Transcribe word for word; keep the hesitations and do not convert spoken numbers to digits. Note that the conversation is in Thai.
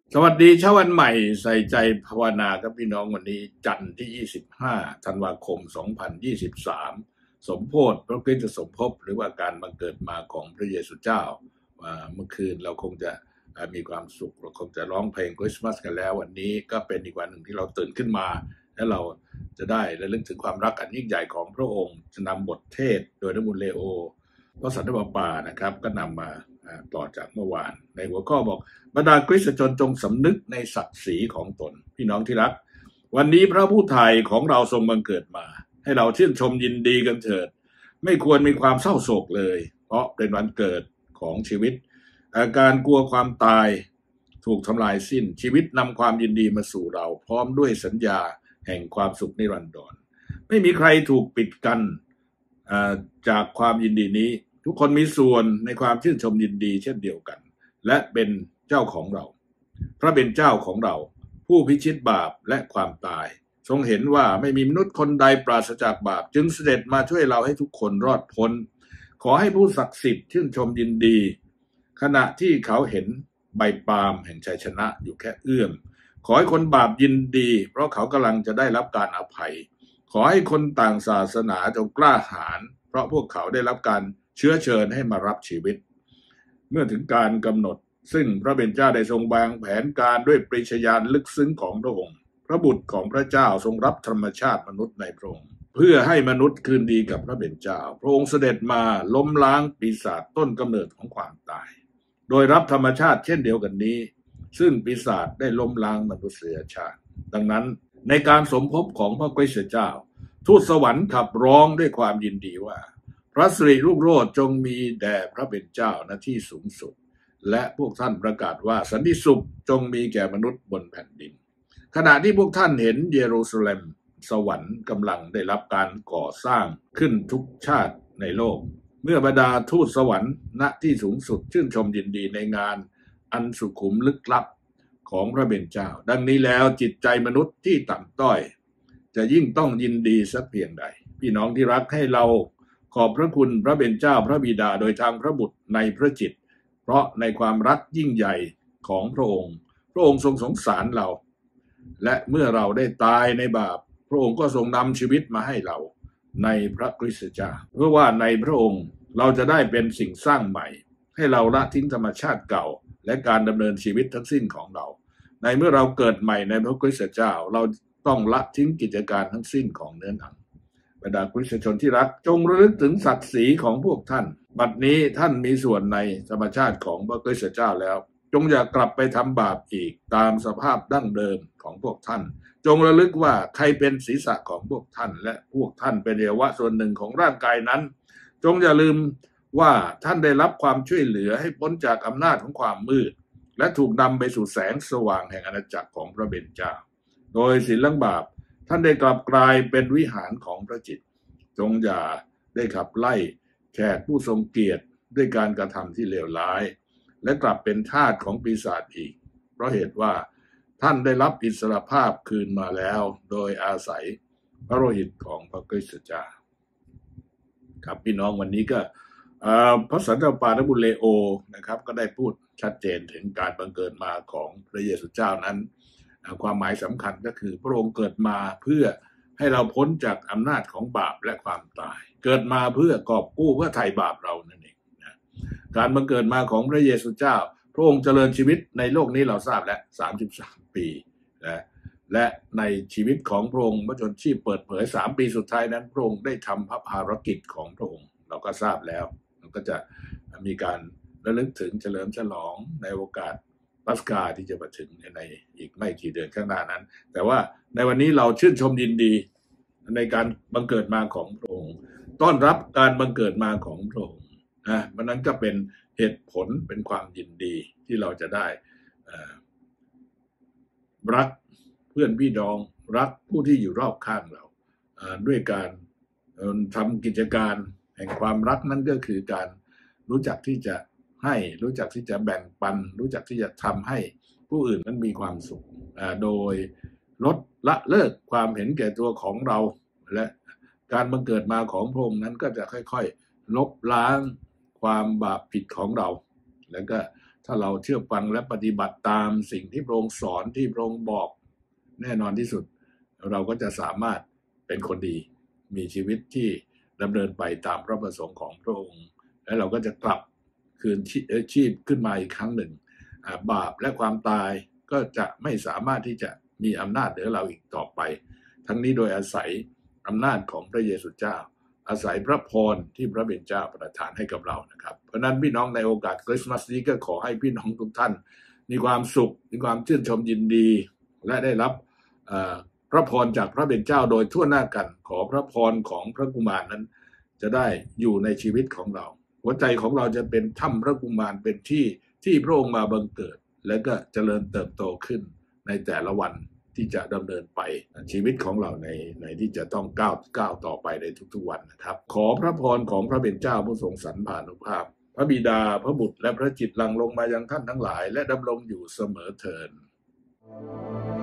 สวัสดีเช้าวันใหม่ใส่ใจภาวนาครับพี่น้องวันนี้จันทร์ที่ยี่สิบห้าธันวาคมสองพันยี่สิบสามสมโภชพระคริสตสมภพหรือว่าการบังเกิดมาของพระเยซูเจ้าเมื่อคืนเราคงจะมีความสุขเราคงจะร้องเพลงคริสต์มาสกันแล้ววันนี้ก็เป็นอีกวันหนึ่งที่เราตื่นขึ้นมาและเราจะได้ระลึกถึงความรักอันยิ่งใหญ่ของพระองค์จะนำบทเทศโดยนบุญเลโอพระสันตะปานะครับก็นำมาต่อจากเมื่อวานในหัวข้อบอกบรรดาคริสตชนจงสำนึกในศักดิ์ศรีของตนพี่น้องที่รักวันนี้พระผู้ไถ่ของเราทรงบังเกิดมาให้เราชื่นชมยินดีกันเถิดไม่ควรมีความเศร้าโศกเลยเพราะเป็นวันเกิดของชีวิตอาการกลัวความตายถูกทำลายสิ้นชีวิตนำความยินดีมาสู่เราพร้อมด้วยสัญญาแห่งความสุขนิรันดรไม่มีใครถูกปิดกั้นจากความยินดีนี้ทุกคนมีส่วนในความชื่นชมยินดีเช่นเดียวกันและเป็นเจ้าของเราพระเป็นเจ้าของเราผู้พิชิตบาปและความตายทรงเห็นว่าไม่มีมนุษย์คนใดปราศจากบาปจึงเสด็จมาช่วยเราให้ทุกคนรอดพ้นขอให้ผู้ศักดิ์สิทธิ์ชื่นชมยินดีขณะที่เขาเห็นใบปาล์มแห่งชัยชนะอยู่แค่เอื้อมขอให้คนบาปยินดีเพราะเขากำลังจะได้รับการอภัยขอให้คนต่างศาสนาจงกล้าหาญเพราะพวกเขาได้รับการเชื้อเชิญให้มารับชีวิตเมื่อถึงการกำหนดซึ่งพระเป็นเจ้าได้ทรงวางแผนการด้วยปริชญาณลึกซึ้งของพระองค์พระบุตรของพระเจ้าทรงรับธรรมชาติมนุษย์ในพระองค์เพื่อให้มนุษย์คืนดีกับพระเป็นเจ้าพระองค์เสด็จมาล้มล้างปีศาจต้นกำเนิดของความตายโดยรับธรรมชาติเช่นเดียวกันนี้ซึ่งปีศาจได้ล้มล้างมนุษยชาติดังนั้นในการสมภพของพระคริสตเจ้าทูตสวรรค์ขับร้องด้วยความยินดีว่าพระสิริรุ่งโรจน์จงมีแด่พระเป็นเจ้าณที่สูงสุดและพวกท่านประกาศว่าสันติสุขจงมีแก่มนุษย์บนแผ่นดินขณะที่พวกท่านเห็นเยรูซาเล็มสวรรค์กำลังได้รับการก่อสร้างขึ้นทุกชาติในโลกเมื่อบรรดาทูตสวรรค์ณที่สูงสุดชื่นชมยินดีในงานอันสุขุมลึกลับของพระเป็นเจ้าดังนี้แล้วจิตใจมนุษย์ที่ต่ำต้อยจะยิ่งต้องยินดีสักเพียงใดพี่น้องที่รักให้เราขอบพระคุณพระเป็นเจ้าพระบิดาโดยทางพระบุตรในพระจิตเพราะในความรักยิ่งใหญ่ของพระองค์พระองค์ทรงสงสารเราและเมื่อเราได้ตายในบาปพระองค์ก็ทรงนำชีวิตมาให้เราในพระคริสตเจ้าเพื่อว่าในพระองค์เราจะได้เป็นสิ่งสร้างใหม่ให้เราละทิ้งธรรมชาติเก่าและการดำเนินชีวิตทั้งสิ้นของเราในเมื่อเราเกิดใหม่ในพระคริสตเจ้าเราต้องละทิ้งกิจการทั้งสิ้นของเนื้อหนังบรรดาคริสตชนที่รักจงระลึกถึงศักดิ์ศรีของพวกท่านบัดนี้ท่านมีส่วนในธรรมชาติของพระคริสตเจ้าแล้วจงอย่ากลับไปทำบาปอีกตามสภาพดั้งเดิมของพวกท่านจงระลึกว่าใครเป็นศีรษะของพวกท่านและพวกท่านเป็นอวัยวะส่วนหนึ่งของร่างกายนั้นจงอย่าลืมว่าท่านได้รับความช่วยเหลือให้พ้นจากอำนาจของความมืดและถูกนำไปสู่แสงสว่างแห่งอาณาจักรของพระเป็นเจ้าโดยศีลบาปท่านได้กลับกลายเป็นวิหารของพระจิตจงอย่าได้ขับไล่แขกผู้ทรงเกียรติด้วยการกระทำที่เลวร้ายและกลับเป็นทาสของปีศาจอีกเพราะเหตุว่าท่านได้รับอิสรภาพคืนมาแล้วโดยอาศัยพระโลหิตของพระคริสตเจ้าครับพี่น้องวันนี้ก็พระสันตะปาณบุญเลโอนะครับก็ได้พูดชัดเจนถึงการบังเกิดมาของพระเยซูเจ้านั้นความหมายสำคัญก็คือพระองค์เกิดมาเพื่อให้เราพ้นจากอำนาจของบาปและความตายเกิดมาเพื่อกอบกู้เพื่อไถ่บาปเรานั่นเองนะการบังเกิดมาของพระเยซูเจ้าพระองค์เจริญชีวิตในโลกนี้เราทราบแล้วสามสิบสามปีนะและในชีวิตของพระองค์พระชนชีพเปิดเผยสามปีสุดท้ายนั้นพระองค์ได้ทำพระภารกิจของพระองค์เราก็ทราบแล้วเราก็จะมีการระลึกถึงเฉลิมฉลองในโอกาสปัสกาที่จะมาถึงในอีกไม่กี่เดือนข้างหน้านั้นแต่ว่าในวันนี้เราชื่นชมยินดีในการบังเกิดมาของพระองค์ต้อนรับการบังเกิดมาของพระองค์นะมันนั้นก็เป็นเหตุผลเป็นความยินดีที่เราจะได้รักเพื่อนพี่น้องรักผู้ที่อยู่รอบข้างเราด้วยการทำกิจการแห่งความรักนั้นก็คือการรู้จักที่จะให้รู้จักที่จะแบ่งปันรู้จักที่จะทำให้ผู้อื่นนั้นมีความสุขโดยลดละเลิกความเห็นแก่ตัวของเราและการบังเกิดมาของพระองค์นั้นก็จะค่อยๆลบล้างความบาปผิดของเราแล้วก็ถ้าเราเชื่อฟังและปฏิบัติตามสิ่งที่พระองค์สอนที่พระองค์บอกแน่นอนที่สุดเราก็จะสามารถเป็นคนดีมีชีวิตที่ดำเนินไปตามพระประสงค์ของพระองค์และเราก็จะกลับคืนชีพขึ้นมาอีกครั้งหนึ่งบาปและความตายก็จะไม่สามารถที่จะมีอำนาจเหนือเราอีกต่อไปทั้งนี้โดยอาศัยอำนาจของพระเยซูเจ้าอาศัยพระพรที่พระบิดาเจ้าประทานให้กับเรานะครับเพราะนั้นพี่น้องในโอกาสคริสต์มาสนี้ก็ขอให้พี่น้องทุกท่านมีความสุขมีความชื่นชมยินดีและได้รับพระพรจากพระบิดาเจ้าโดยทั่วหน้ากันขอพระพรของพระกุมารนั้นจะได้อยู่ในชีวิตของเราหัวใจของเราจะเป็นถ้ำพระกุมารเป็นที่ที่พระองค์มาบังเกิดและก็เจริญเติบโตขึ้นในแต่ละวันที่จะดำเนินไปชีวิตของเราในในที่จะต้องก้าวก้าวต่อไปในทุกๆวันนะครับขอพระพรของพระเป็นเจ้าผู้ทรงสรรพานุภาพพระบิดาพระบุตรและพระจิตหลั่งลงมายังท่านทั้งหลายและดำรงอยู่เสมอเทอญ